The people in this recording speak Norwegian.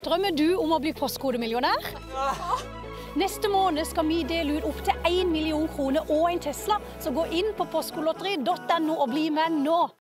Drømmer du om å bli postkodemillionær? Neste måned skal vi dele ut opp til 1 million kroner og en Tesla, så gå inn på postkodlotteriet.no og bli med nå!